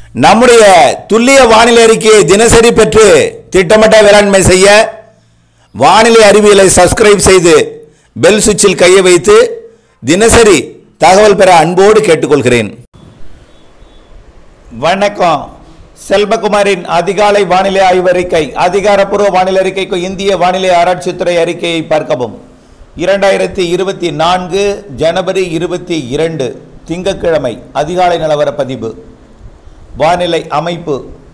நம்முடைய துல்லிய வானிலை அறிக்கையை தினசரி பெற்று திட்டமிட்ட வேளாண்மை செய்ய வானிலை அறிவியலை சப்ஸ்கிரைப் செய்து பெல் சுவிட்சில் கையை வைத்து தினசரி தகவல் பெற அன்போடு கேட்டுக்கொள்கிறேன். வணக்கம். செல்வகுமாரின் அதிகாலை வானிலை ஆய்வறிக்கை. அதிகாரப்பூர்வ வானிலை அறிக்கைக்கு இந்திய வானிலை ஆராய்ச்சித்துறை அறிக்கையை பார்க்கவும். 2024 ஜனவரி 22 திங்கட்கிழமை அதிகாலை நிலவர பதிவு. வானிலை அமைப்பு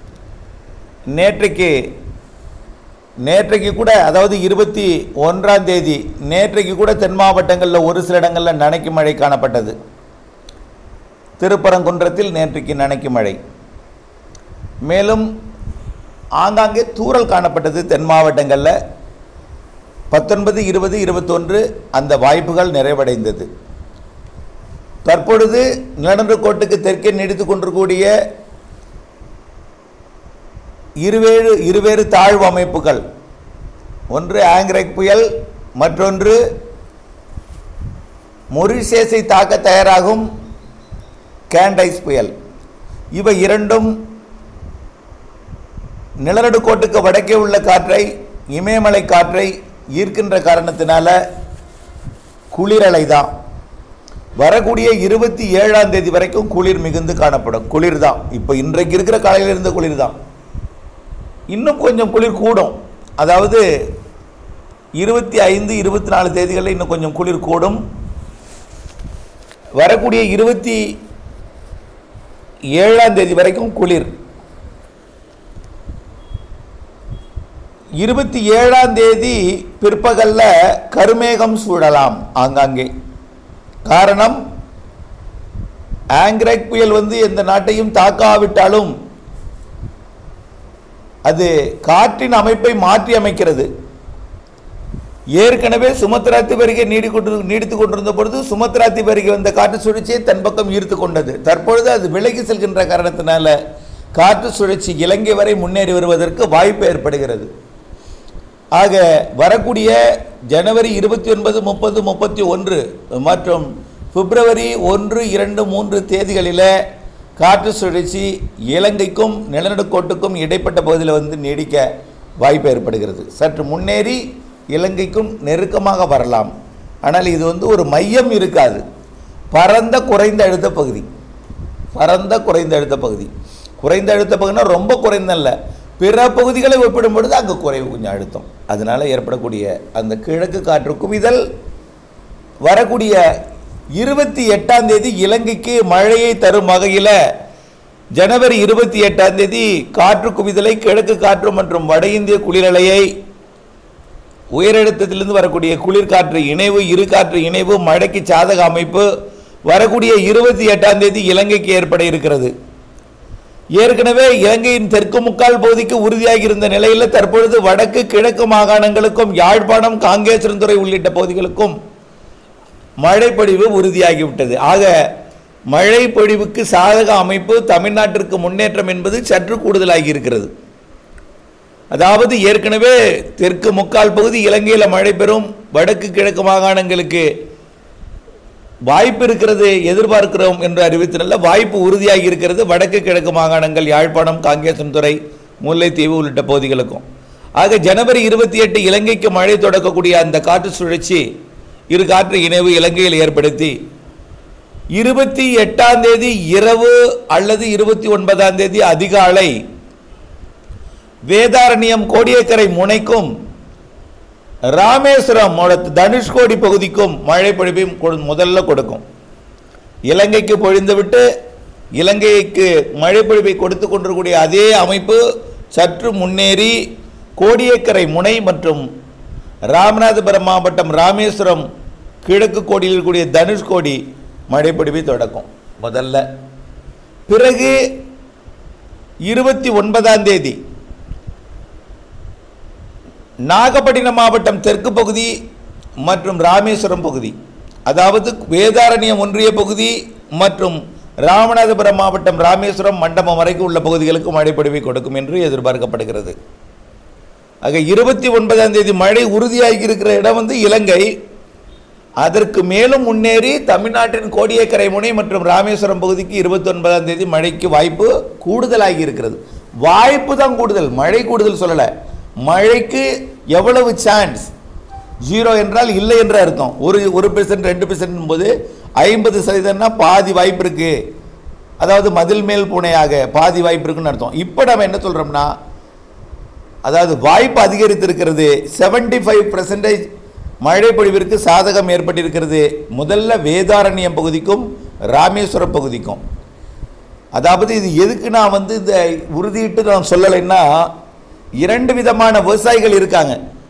நேற்றைக்கு கூட, அதாவது 21ஆம் தேதி நேற்றைக்கு கூட தென் மாவட்டங்களில் ஒரு சில இடங்களில் நனைக்கும் மழை காணப்பட்டது. திருப்பரங்குன்றத்தில் நேற்றைக்கு நனைக்கும் மழை, மேலும் ஆங்காங்கே தூறல் காணப்பட்டது. தென் மாவட்டங்களில் 19, 20, 21 அந்த வாய்ப்புகள் நிறைவடைந்தது. தற்பொழுது நிலநடுக்கோட்டுக்கு தெற்கே நீடித்து கொண்டிருக்கக்கூடிய இருவேறு தாழ்வு அமைப்புகள், ஒன்று ஆங்கிரக் புயல், மற்றொன்று மொரிஷியஸை தாக்க தயாராகும் கேண்டைஸ் புயல். இவை இரண்டும் நிலநடுக்கோட்டுக்கு வடக்கே உள்ள காற்றை, இமயமலை காற்றை ஈர்க்கின்ற காரணத்தினால குளிரலை தான். வரக்கூடிய 27ஆம் தேதி வரைக்கும் குளிர் மிகுந்து காணப்படும். குளிர் தான் இப்போ இன்றைக்கு இருக்கிற காலையில் இருந்த குளிர் தான். இன்னும் கொஞ்சம் குளிர் கூடும். அதாவது 25, 24 தேதிகளில் இன்னும் கொஞ்சம் குளிர் கூடும். வரக்கூடிய 27ஆம் தேதி வரைக்கும் குளிர். 27ஆம் தேதி பிற்பகலில் கருமேகம் சூழலாம் ஆங்காங்கே. காரணம், ஆங்கிரக் புயல் எந்த நாட்டையும் தாக்காவிட்டாலும் அது காற்றின் அமைப்பை மாற்றி அமைக்கிறது. ஏற்கனவே சுமத்ரா தீபருகே நீடித்துக் கொண்டிருந்த பொழுது சுமத்ரா தீபருகே வந்த காற்று சுழற்சியை தன் பக்கம் ஈர்த்து கொண்டது. தற்பொழுது அது விலகி செல்கின்ற காரணத்தினால காற்று சுழற்சி இலங்கை வரை முன்னேறி வருவதற்கு வாய்ப்பு ஏற்படுகிறது. ஆக வரக்கூடிய ஜனவரி 29, 30, 31 மற்றும் பிப்ரவரி 1, 2, 3 தேதிகளில் காற்று சுழற்சி இலங்கைக்கும் நிலநடுக்கோட்டுக்கும் இடைப்பட்ட பகுதியில் நீடிக்க வாய்ப்பு ஏற்படுகிறது. சற்று முன்னேறி இலங்கைக்கும் நெருக்கமாக வரலாம். ஆனால் இது ஒரு மையம் இருக்காது. பரந்த குறைந்த அழுத்த பகுதி. குறைந்த அழுத்த பகுதினா ரொம்ப குறைந்தல்ல, பிற பகுதிகளை ஒப்பிடும் பொழுது அங்கே குறைவு கொஞ்சம் அழுத்தம். அதனால் ஏற்படக்கூடிய அந்த கிழக்கு காற்று குவிதல் வரக்கூடிய 28ஆம் தேதி இலங்கைக்கு மழையை தரும் வகையில் ஜனவரி 28ஆம் தேதி காற்று குவிதலை, கிழக்கு காற்று மற்றும் வட இந்திய குளிரலையை, உயரழுத்தத்திலிருந்து வரக்கூடிய குளிர்காற்று இணைவு, இரு காற்று இணைவு, மழைக்கு சாதக அமைப்பு வரக்கூடிய 28ஆம் தேதி இலங்கைக்கு ஏற்பட இருக்கிறது. ஏற்கனவே இலங்கையின் தெற்கு முக்கால் பகுதிக்கு உறுதியாகி இருந்த நிலையில் தற்பொழுது வடக்கு கிழக்கு மாகாணங்களுக்கும் யாழ்ப்பாணம், காங்கேசன்துறை உள்ளிட்ட பகுதிகளுக்கும் மழைப்பொழிவு உறுதியாகிவிட்டது. ஆக மழைப்பொழிவுக்கு சாதக அமைப்பு தமிழ்நாட்டிற்கு முன்னேற்றம் என்பது சற்று கூடுதலாகி இருக்கிறது. அதாவது ஏற்கனவே தெற்கு முக்கால் பகுதி இலங்கையில் மழை பெறும், வடக்கு கிழக்கு மாகாணங்களுக்கு வாய்ப்பு இருக்கிறது, எதிர்பார்க்கிறோம் என்று அறிவித்தனால வாய்ப்பு உறுதியாகி இருக்கிறது. வடக்கு கிழக்கு மாகாணங்கள், யாழ்ப்பாணம், காங்கேசன்துறை, முல்லைத்தீவு உள்ளிட்ட பகுதிகளுக்கும். ஆக ஜனவரி 28 இலங்கைக்கு மழை தொடக்கக்கூடிய அந்த காற்று சுழற்சி, இரு காற்று இணைவு இலங்கையில் ஏற்படுத்தி 28ஆம் தேதி இரவு அல்லது 29ஆம் தேதி அதிகாலை வேதாரண்யம், கோடியக்கரை முனைக்கும் ராமேஸ்வரம், தனுஷ்கோடி பகுதிக்கும் மழை பொழிவை முதல்ல கொடுக்கும். இலங்கைக்கு பொழிந்துவிட்டு இலங்கைக்கு மழை பொழிவை கொடுத்து கொண்டிருக்கூடிய அதே அமைப்பு சற்று முன்னேறி கோடியக்கரை முனை மற்றும் ராமநாதபுரம் மாவட்டம் ராமேஸ்வரம், கிழக்கு கோடியில் இருக்கக்கூடிய தனுஷ்கோடி மழைப்பொழிவை தொடக்கும் முதல்ல. பிறகு 29ஆம் தேதி நாகப்பட்டினம் மாவட்டம் தெற்கு பகுதி மற்றும் ராமேஸ்வரம் பகுதி, அதாவது வேதாரண்யம் ஒன்றிய பகுதி மற்றும் ராமநாதபுரம் மாவட்டம் ராமேஸ்வரம் மண்டபம் வரைக்கும் உள்ள பகுதிகளுக்கு மழைப்பொழிவை கொடுக்கும் என்று எதிர்பார்க்கப்படுகிறது. ஆக 29ஆம் தேதி மழை உறுதியாகி இருக்கிற இடம் இலங்கை. அதற்கு மேலும் முன்னேறி தமிழ்நாட்டின் கோடியக்கரை முனை மற்றும் ராமேஸ்வரம் பகுதிக்கு 29ஆம் தேதி மழைக்கு வாய்ப்பு கூடுதலாகி இருக்கிறது. வாய்ப்பு தான் கூடுதல், மழை கூடுதல் சொல்லலை. மழைக்கு எவ்வளவு சான்ஸ்? 0 என்றால் இல்லை என்ற அர்த்தம். 1% 2% போது 50% பாதி வாய்ப்பு இருக்கு. அதாவது மதில் மேல் பூனையாக பாதி வாய்ப்பு இருக்குன்னு அர்த்தம். இப்போ நம்ம என்ன சொல்றோம்னா, அதாவது வாய்ப்பு அதிகரித்திருக்கிறது. 75% மழை பொழிவிற்கு சாதகம் ஏற்பட்டிருக்கிறது. முதல்ல வேதாரண்யம் பகுதிக்கும் ராமேஸ்வரம் பகுதிக்கும். அதாவது இது எதுக்கு நான் இந்த உறுதியிட்டு நான் சொல்லலைன்னா, 2 விதமான விவசாயிகள் இருக்காங்க.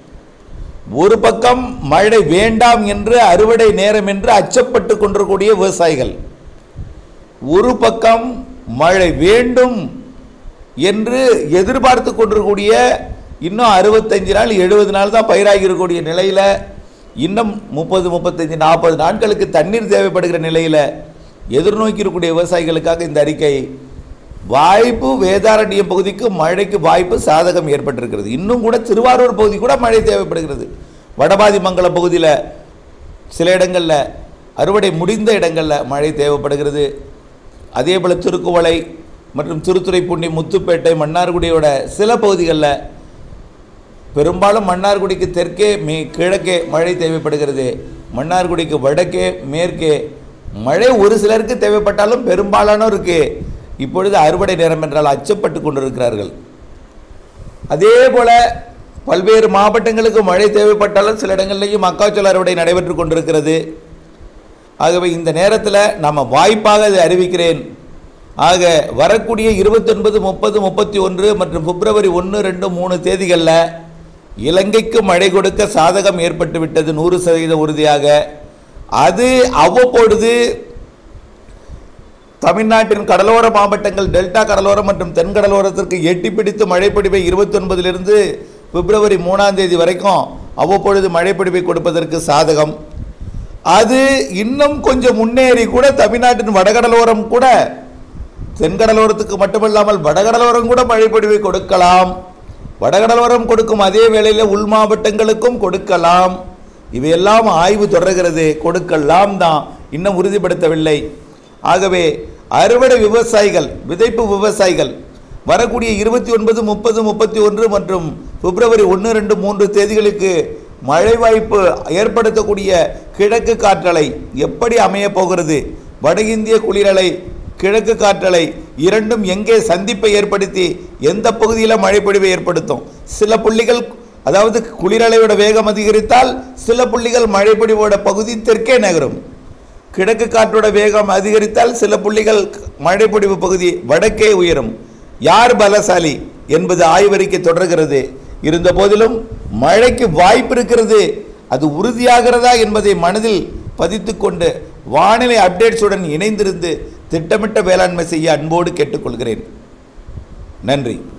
ஒரு பக்கம் மழை வேண்டாம் என்று அறுவடை நேரம் என்று அச்சப்பட்டு கொண்டிருக்கக்கூடிய விவசாயிகள், ஒரு பக்கம் மழை வேண்டும் என்று எதிர்பார்த்து கொண்டிருக்கக்கூடிய, இன்னும் 65 நாள் 70 நாள் தான் பயிராகி இருக்கக்கூடிய நிலையில், இன்னும் 30 35 40 நாட்களுக்கு தண்ணீர் தேவைப்படுகிற நிலையில் எதிர்நோக்கி இருக்கக்கூடிய விவசாயிகளுக்காக இந்த அறிக்கை. வாய்ப்பு வேதாரண்யம் பகுதிக்கு மழைக்கு வாய்ப்பு சாதகம் ஏற்பட்டிருக்கிறது. இன்னும் கூட திருவாரூர் பகுதி கூட மழை தேவைப்படுகிறது. வடபாதி மங்கலம் பகுதியில் சில இடங்களில், அறுவடை முடிந்த இடங்களில் மழை தேவைப்படுகிறது. அதே போல் திருக்குவளை மற்றும் திருத்துறைப்பூண்டி, முத்துப்பேட்டை, மன்னார்குடியோட சில பகுதிகளில், பெரும்பாலும் மன்னார்குடிக்கு தெற்கே கிழக்கே மழை தேவைப்படுகிறது. மன்னார்குடிக்கு வடக்கே மேற்கே மழை ஒரு சிலருக்கு தேவைப்பட்டாலும் பெரும்பாலானோருக்கு இப்பொழுது அறுவடை நேரம் என்றால் அச்சப்பட்டு கொண்டிருக்கிறார்கள். அதே போல பல்வேறு மாவட்டங்களுக்கு மழை தேவைப்பட்டாலும் சில இடங்களிலேயும் மக்காச்சோள அறுவடை நடைபெற்று கொண்டிருக்கிறது. ஆகவே இந்த நேரத்தில் நம்ம வாய்ப்பாக இதை அறிவிக்கிறேன். ஆக வரக்கூடிய 29, 30, 31 மற்றும் பிப்ரவரி 1, 2, 3 தேதிகளில் இலங்கைக்கு மழை கொடுக்க சாதகம் ஏற்பட்டு விட்டது 100% உறுதியாக. அது அவ்வப்பொழுது தமிழ்நாட்டின் கடலோர மாவட்டங்கள், டெல்டா கடலோரம் மற்றும் தென்கடலோரத்திற்கு எட்டி பிடித்து மழைப்பொழிவை 29 பிப்ரவரி 3ஆம் தேதி வரைக்கும் அவ்வப்பொழுது மழைப்பொழிவை கொடுப்பதற்கு சாதகம். அது இன்னும் கொஞ்சம் முன்னேறி கூட தமிழ்நாட்டின் வடகடலோரம் கூட, தென்கடலோரத்துக்கு மட்டுமல்லாமல் வடகடலோரம் கூட மழைப்பொழிவை கொடுக்கலாம். வடகடலோரம் கொடுக்கும் அதே வேளையில் உள் மாவட்டங்களுக்கும் கொடுக்கலாம். இவையெல்லாம் ஆய்வு தொடர்கிறது. கொடுக்கலாம் தான், இன்னும் உறுதிப்படுத்தவில்லை. ஆகவே அறுவடை விவசாயிகள், விதைப்பு விவசாயிகள் வரக்கூடிய 29, 30, 31 மற்றும் பிப்ரவரி 1, 2, 3 தேதிகளுக்கு மழை வாய்ப்பு ஏற்படுத்தக்கூடிய கிழக்கு காற்றலை எப்படி அமைய போகிறது, வட இந்திய குளிரலை, கிழக்கு காற்றலை இரண்டும் எங்கே சந்திப்பை ஏற்படுத்தி எந்த பகுதியில் மழைப்பொழிவை ஏற்படுத்தும்? சில புள்ளிகள், அதாவது குளிரலையோட வேகம் அதிகரித்தால் சில புள்ளிகள் மழைப்பொழிவோட பகுதி தெற்கே நகரும். கிழக்கு காற்றோட வேகம் அதிகரித்தால் சில புள்ளிகள் மழைப்பொழிவு பகுதி வடக்கே உயரும். யார் பலசாலி என்பது ஆய்வறிக்கை தொடர்கிறது. இருந்த போதிலும் மழைக்கு வாய்ப்பு இருக்கிறது. அது உறுதியாகிறதா என்பதை மனதில் பதித்துக்கொண்டு வானிலை அப்டேட்ஸுடன் இணைந்திருந்து திட்டமிட்ட வேளாண்மை செய்ய அன்போடு கேட்டுக்கொள்கிறேன். நன்றி.